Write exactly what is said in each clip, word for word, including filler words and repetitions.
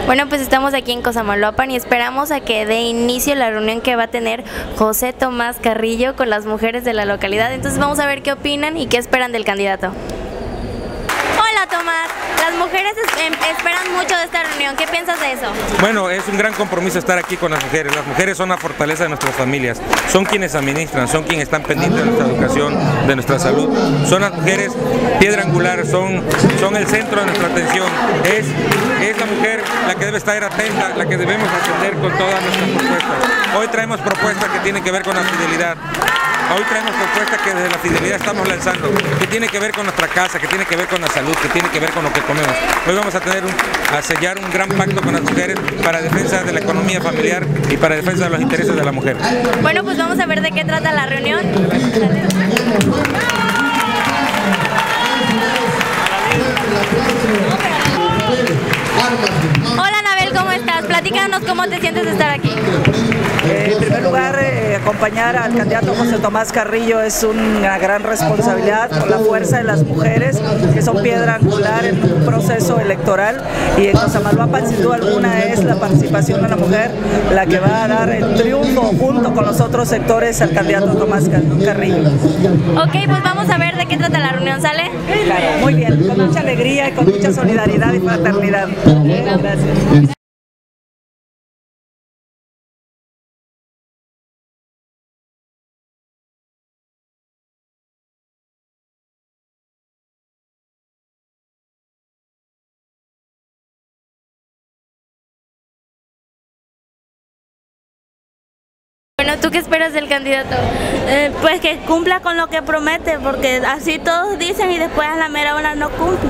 Bueno, pues estamos aquí en Cosamaloapan y esperamos a que dé inicio la reunión que va a tener José Tomás Carrillo con las mujeres de la localidad. Entonces vamos a ver qué opinan y qué esperan del candidato. Hola Tomás, las mujeres esperan mucho de esta reunión, ¿qué piensas de eso? Bueno, es un gran compromiso estar aquí con las mujeres. Las mujeres son la fortaleza de nuestras familias, son quienes administran, son quienes están pendientes de nuestra educación, de nuestra salud. Son las mujeres piedra angular, son, son el centro de nuestra atención. Es, es la mujer la que debe estar atenta, la que debemos atender con todas nuestras propuestas. Hoy traemos propuestas que tienen que ver con la fidelidad. Hoy traemos propuestas que desde la fidelidad estamos lanzando, que tiene que ver con nuestra casa, que tiene que ver con la salud, que tiene que ver con lo que comemos. Hoy vamos a tener un, a sellar un gran pacto con las mujeres para defensa de la economía familiar y para defensa de los intereses de la mujer. Bueno, pues vamos a ver de qué trata la reunión. Hola Anabel, ¿cómo estás? Platícanos cómo te sientes de estar aquí. Eh, en primer lugar, eh, acompañar al candidato José Tomás Carrillo es una gran responsabilidad por la fuerza de las mujeres, que son piedra angular en un proceso electoral, y en Cosamaloapan sin duda alguna es la participación de la mujer la que va a dar el triunfo junto con los otros sectores al candidato Tomás Carrillo. Ok, pues vamos a ver de qué trata la reunión, ¿sale? Claro, muy bien, con mucha alegría y con mucha solidaridad y fraternidad. Gracias. Bueno, ¿tú qué esperas del candidato? Eh, pues que cumpla con lo que promete, porque así todos dicen y después a la mera hora no cumple.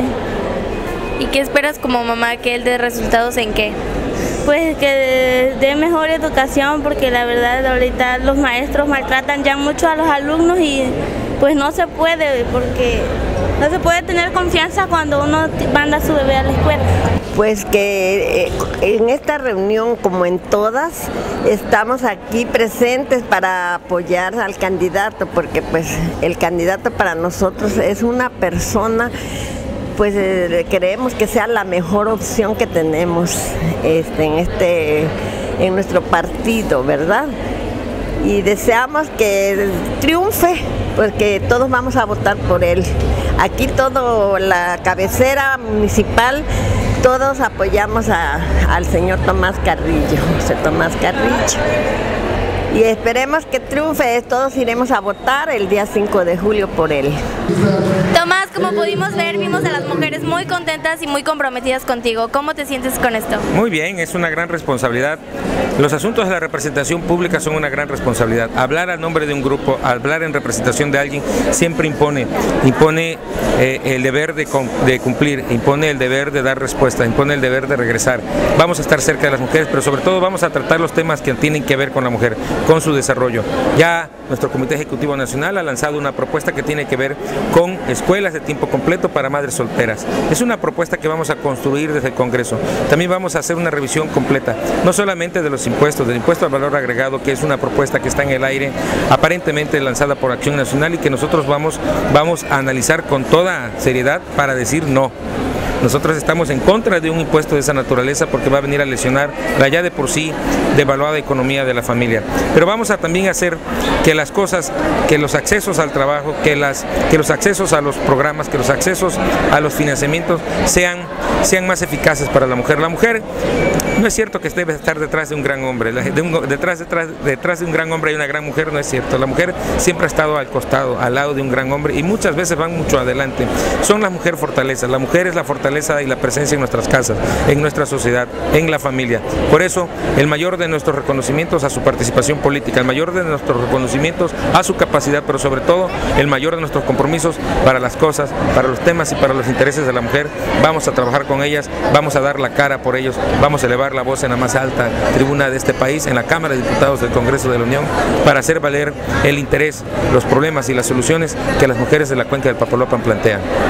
¿Y qué esperas como mamá que él dé resultados en qué? Pues que dé mejor educación, porque la verdad ahorita los maestros maltratan ya mucho a los alumnos y pues no se puede, porque no se puede tener confianza cuando uno manda a su bebé a la escuela. Pues que eh, en esta reunión, como en todas, estamos aquí presentes para apoyar al candidato, porque pues el candidato para nosotros es una persona, pues eh, creemos que sea la mejor opción que tenemos este, en, este, en nuestro partido, ¿verdad? Y deseamos que triunfe, porque todos vamos a votar por él. Aquí todo, la cabecera municipal, todos apoyamos a, al señor Tomás Carrillo, José Tomás Carrillo. Y esperemos que triunfe, todos iremos a votar el día cinco de julio por él. Tomás, como pudimos ver, vimos a las mujeres muy contentas y muy comprometidas contigo. ¿Cómo te sientes con esto? Muy bien, es una gran responsabilidad. Los asuntos de la representación pública son una gran responsabilidad. Hablar a nombre de un grupo, hablar en representación de alguien, siempre impone, impone eh, el deber de, de cumplir, impone el deber de dar respuesta, impone el deber de regresar. Vamos a estar cerca de las mujeres, pero sobre todo vamos a tratar los temas que tienen que ver con la mujer, con su desarrollo. Ya nuestro Comité Ejecutivo Nacional ha lanzado una propuesta que tiene que ver con escuelas de tiempo completo para madres solteras. Es una propuesta que vamos a construir desde el Congreso. También vamos a hacer una revisión completa, no solamente de los impuestos, del impuesto al valor agregado, que es una propuesta que está en el aire, aparentemente lanzada por Acción Nacional y que nosotros vamos, vamos a analizar con toda seriedad para decir no. Nosotros estamos en contra de un impuesto de esa naturaleza porque va a venir a lesionar la ya de por sí devaluada economía de la familia. Pero vamos a también hacer que las cosas, que los accesos al trabajo, que, las, que los accesos a los programas, que los accesos a los financiamientos sean, sean más eficaces para la mujer. La mujer no es cierto que debe estar detrás de un gran hombre, de un, detrás, detrás, detrás de un gran hombre hay una gran mujer, no es cierto. La mujer siempre ha estado al costado, al lado de un gran hombre y muchas veces van mucho adelante. Son las mujeres fortalezas, la mujer es la fortaleza y la presencia en nuestras casas, en nuestra sociedad, en la familia. Por eso, el mayor de nuestros reconocimientos a su participación política, el mayor de nuestros reconocimientos a su capacidad, pero sobre todo, el mayor de nuestros compromisos para las cosas, para los temas y para los intereses de la mujer. Vamos a trabajar con ellas, vamos a dar la cara por ellos, vamos a elevar la voz en la más alta tribuna de este país, en la Cámara de Diputados del Congreso de la Unión, para hacer valer el interés, los problemas y las soluciones que las mujeres de la cuenca del Papaloapan plantean.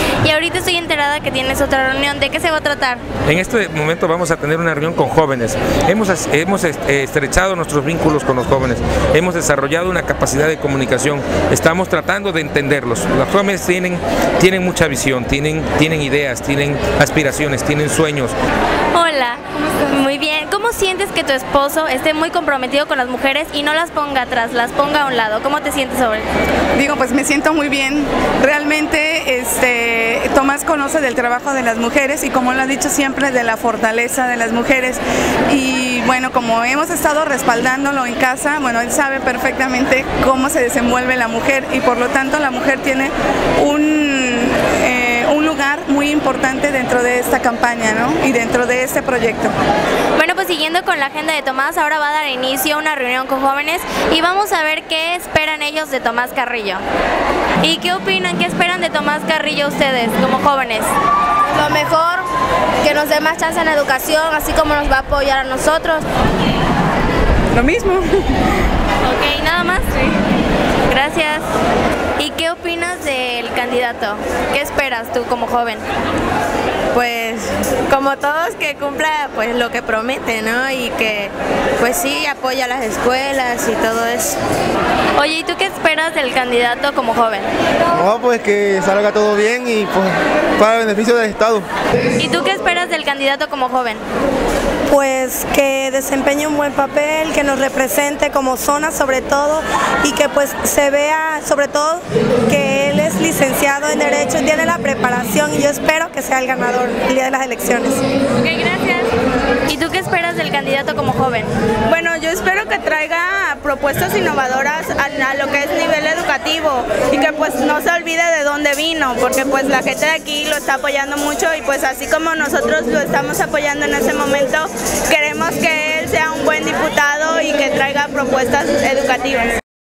Y ahorita estoy enterada que tienes otra reunión. ¿De qué se va a tratar? En este momento vamos a tener una reunión con jóvenes. Hemos, hemos estrechado nuestros vínculos con los jóvenes. Hemos desarrollado una capacidad de comunicación. Estamos tratando de entenderlos. Los jóvenes tienen, tienen mucha visión, tienen, tienen ideas, tienen aspiraciones, tienen sueños. Hola, muy bien. ¿Cómo sientes que tu esposo esté muy comprometido con las mujeres y no las ponga atrás, las ponga a un lado? ¿Cómo te sientes sobre eso? Digo, pues me siento muy bien. Realmente este, Tomás conoce del trabajo de las mujeres y, como lo ha dicho siempre, de la fortaleza de las mujeres. Y bueno, como hemos estado respaldándolo en casa, bueno, él sabe perfectamente cómo se desenvuelve la mujer y por lo tanto la mujer tiene un, eh, un lugar muy importante dentro de esta campaña, ¿no? Y dentro de este proyecto. Bueno, pues siguiendo con la agenda de Tomás, ahora va a dar inicio a una reunión con jóvenes y vamos a ver qué esperan ellos de Tomás Carrillo. ¿Y qué opinan? ¿Qué esperan de Tomás Carrillo ustedes como jóvenes? Lo mejor, que nos dé más chance en la educación, así como nos va a apoyar a nosotros. Lo mismo. Ok, ¿nada más? Sí. Gracias. ¿Y qué opinas del candidato? ¿Qué esperas tú como joven? Pues como todos, que cumpla pues lo que promete, ¿no? Y que pues sí apoya a las escuelas y todo eso. Oye, ¿y tú qué esperas del candidato como joven? No, pues que salga todo bien y pues para el beneficio del Estado. ¿Y tú qué esperas del candidato como joven? Pues que desempeñe un buen papel, que nos represente como zona sobre todo y que pues se vea sobre todo que él es licenciado en Derecho y tiene la preparación y yo espero que sea el ganador el día de las elecciones. Ok, gracias. ¿Y tú qué esperas del candidato como joven? Bueno, yo espero que traiga propuestas innovadoras a, a lo que es nivel educativo y que pues no se olvide de dónde vino, porque pues la gente de aquí lo está apoyando mucho y pues así como nosotros lo estamos apoyando en ese momento, queremos que él sea un buen diputado y que traiga propuestas educativas.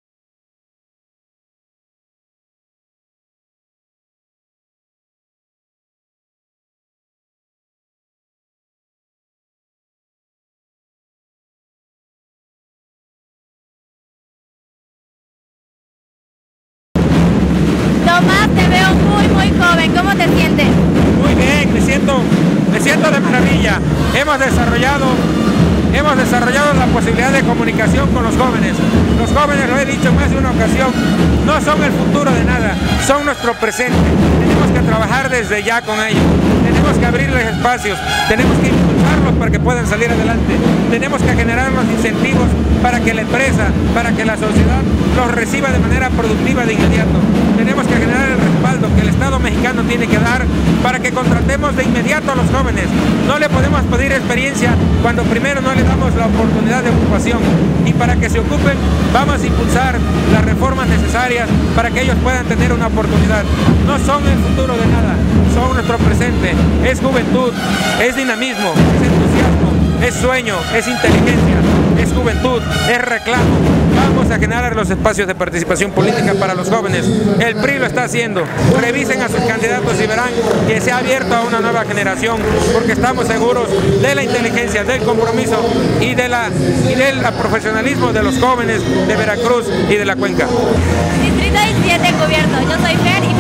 Tomás, te veo muy, muy joven. ¿Cómo te sientes? Muy bien, me siento, me siento de maravilla. Hemos desarrollado, hemos desarrollado la posibilidad de comunicación con los jóvenes. Los jóvenes, lo he dicho en más de una ocasión, no son el futuro de nada, son nuestro presente. Tenemos que trabajar desde ya con ellos. Tenemos que abrirles espacios, tenemos que impulsarlos para que puedan salir adelante. Tenemos que generar los incentivos para que la empresa, para que la sociedad los reciba de manera productiva de inmediato. Tenemos que generar el respaldo que el Estado mexicano tiene que dar para que contratemos de inmediato a los jóvenes. No le podemos pedir experiencia cuando primero no le damos la oportunidad de ocupación. Y para que se ocupen, vamos a impulsar las reformas necesarias para que ellos puedan tener una oportunidad. No son el futuro de nada, son nuestro presente. Es juventud, es dinamismo, es entusiasmo, es sueño, es inteligencia, es juventud, es reclamo. Vamos a generar los espacios de participación política para los jóvenes. El P R I lo está haciendo. Revisen a sus candidatos y verán que se ha abierto a una nueva generación, porque estamos seguros de la inteligencia, del compromiso y, de la, y del profesionalismo de los jóvenes de Veracruz y de la Cuenca. Distrito diecisiete cubierto. Yo soy Fer.